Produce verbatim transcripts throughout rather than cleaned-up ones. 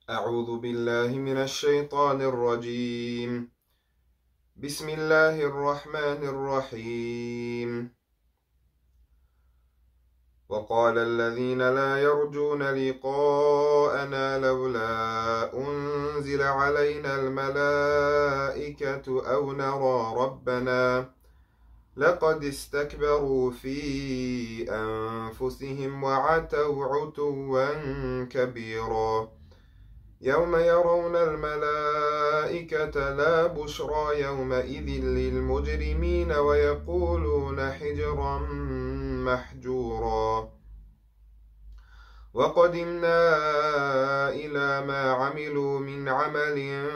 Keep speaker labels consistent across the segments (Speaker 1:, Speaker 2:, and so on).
Speaker 1: أعوذ بالله من الشيطان الرجيم. بسم الله الرحمن الرحيم. وقال الذين لا يرجون لقاءنا لولا أنزل علينا الملائكة أو نرى ربنا لقد استكبروا في أنفسهم وعتوا عتوا كبيرا يوم يرون الملائكة لا بشرى يومئذ للمجرمين ويقولون حجرا محجورا وقدمنا إلى ما عملوا من عمل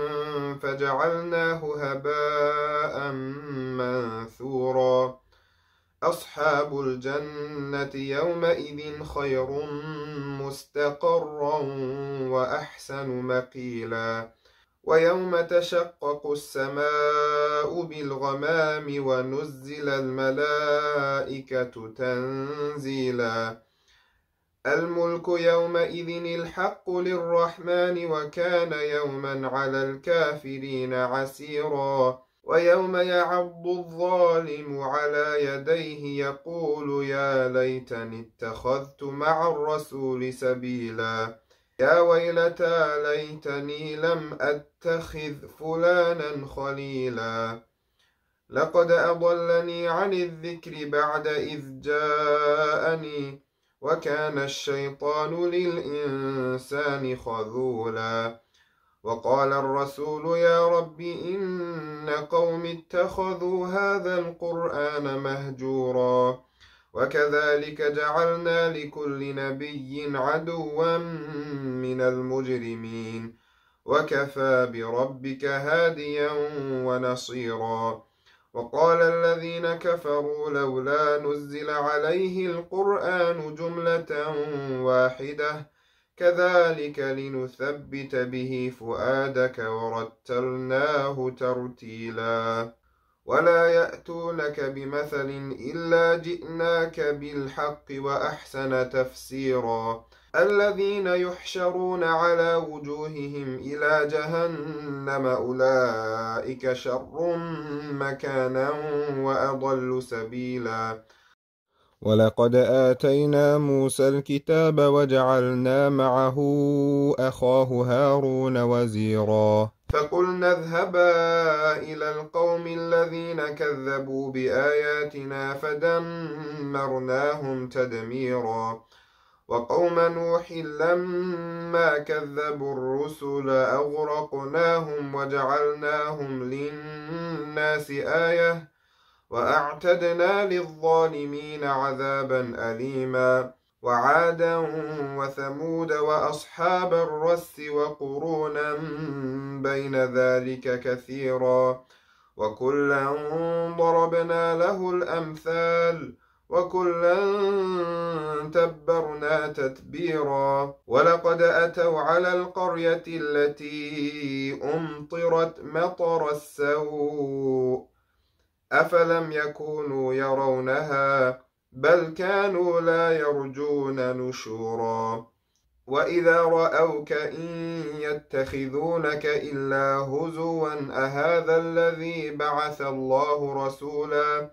Speaker 1: فجعلناه هباء منثورا أصحاب الجنة يومئذ خير مستقرا وأحسن مقيلا ويوم تشقق السماء بالغمام ونزل الملائكة تنزيلا الملك يومئذ الحق للرحمن وكان يوما على الكافرين عسيرا ويوم يعض الظالم على يديه يقول يا ليتني اتخذت مع الرسول سبيلا يا ويلتى ليتني لم أتخذ فلانا خليلا لقد أضلني عن الذكر بعد إذ جاءني وكان الشيطان للإنسان خذولا وقال الرسول يا رب إن قوم اتخذوا هذا القرآن مهجورا وكذلك جعلنا لكل نبي عدوا من المجرمين وكفى بربك هاديا ونصيرا وقال الذين كفروا لولا نزل عليه القرآن جملة واحدة كذلك لنثبت به فؤادك ورتلناه ترتيلا ولا يأتونك بمثل إلا جئناك بالحق وأحسن تفسيرا الذين يحشرون على وجوههم إلى جهنم أولئك شر مكانا وأضل سبيلا ولقد آتينا موسى الكتاب وجعلنا معه أخاه هارون وزيرا فقلنا اذهبا إلى القوم الذين كذبوا بآياتنا فدمرناهم تدميرا وقوم نوح لما كذبوا الرسل أغرقناهم وجعلناهم للناس آية وأعتدنا للظالمين عذابا أليما وعادا وثمود وأصحاب الرس وقرونا بين ذلك كثيرا وكلا ضربنا له الأمثال وكلا تبرنا تتبيرا ولقد أتوا على القرية التي أمطرت مطر السوء أفلم يكونوا يرونها بل كانوا لا يرجون نشورا وإذا رأوك إن يتخذونك إلا هزوا أهذا الذي بعث الله رسولا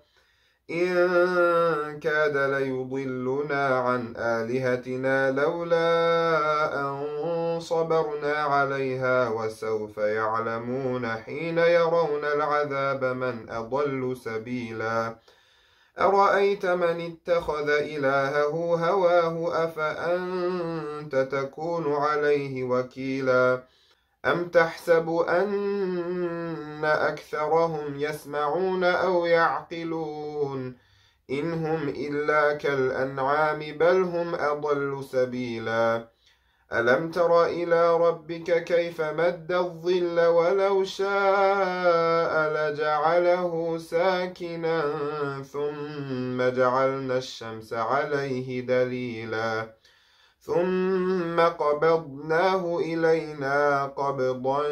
Speaker 1: إن كاد ليضلنا عن آلهتنا لولا أن صبرنا عليها وسوف يعلمون حين يرون العذاب من أضل سبيلا أرأيت من اتخذ إلهه هواه أفأنت تكون عليه وكيلا أم تحسب أن أكثرهم يسمعون أو يعقلون إن هم إلا كالأنعام بل هم أضل سبيلا ألم تر إلى ربك كيف مد الظل ولو شاء لجعله ساكنا ثم جعلنا الشمس عليه دليلا ثم قبضناه إلينا قبضا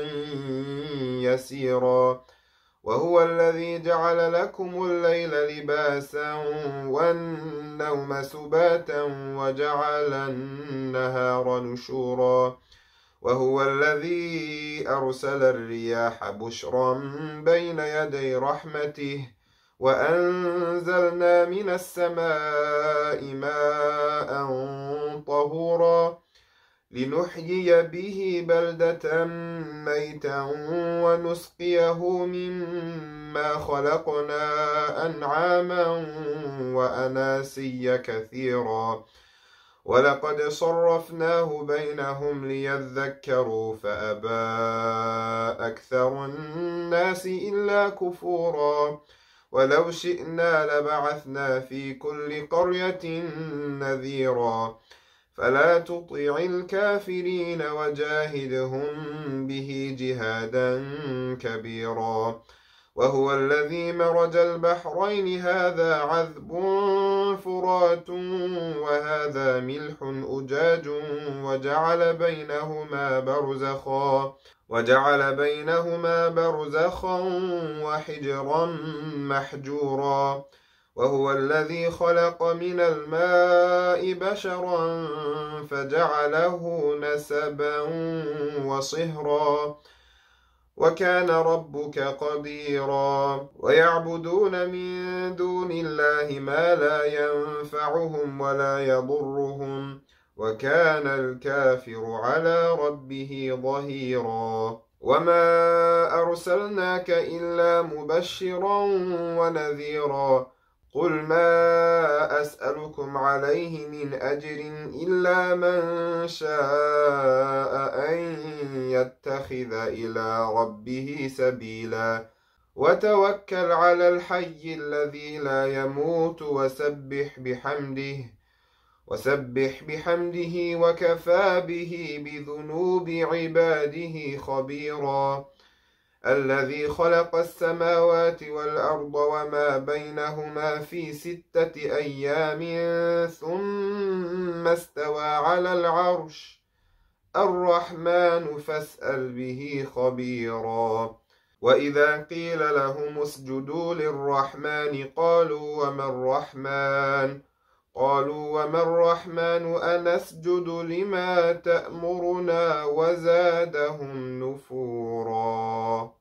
Speaker 1: يسيرا وهو الذي جعل لكم الليل لباسا والنوم سباتا وجعل النهار نشورا وهو الذي أرسل الرياح بشرا بين يدي رحمته وأنزلنا من السماء ماء طهورا لنحيي به بلدة ميتا ونسقيه مما خلقنا أنعاما وأناسيا كثيرا ولقد صرفناه بينهم ليذكروا فأبى أكثر الناس إلا كفورا ولو شئنا لبعثنا في كل قرية نذيرا فلا تطع الكافرين وجاهدهم به جهادا كبيرا وهو الذي مرج البحرين هذا عذب فرات وهذا ملح أجاج وجعل بينهما برزخا وجعل بينهما برزخا وحجرا محجورا وهو الذي خلق من الماء بشرا فجعله نسبا وصهرا وكان ربك قديرا ويعبدون من دون الله ما لا ينفعهم ولا يضرهم وكان الكافر على ربه ظهيرا وما أرسلناك إلا مبشرا ونذيرا قل ما أسألكم عليه من أجر إلا من شاء أن يتخذ إلى ربه سبيلا وتوكل على الحي الذي لا يموت وسبح بحمده وسبح بحمده وكفى به بذنوب عباده خبيرا الذي خلق السماوات والأرض وما بينهما في ستة أيام ثم استوى على العرش الرحمن فاسأل به خبيرا وإذا قيل لهم اسجدوا للرحمن قالوا وما الرحمن قالوا وما الرحمن أنسجد لما تأمرنا وزادهم نفورا.